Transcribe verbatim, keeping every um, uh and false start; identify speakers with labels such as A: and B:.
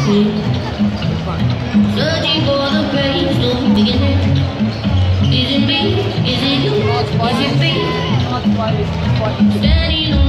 A: Searching for the place to begin. Is it me? Is it you? Is it me? Standing on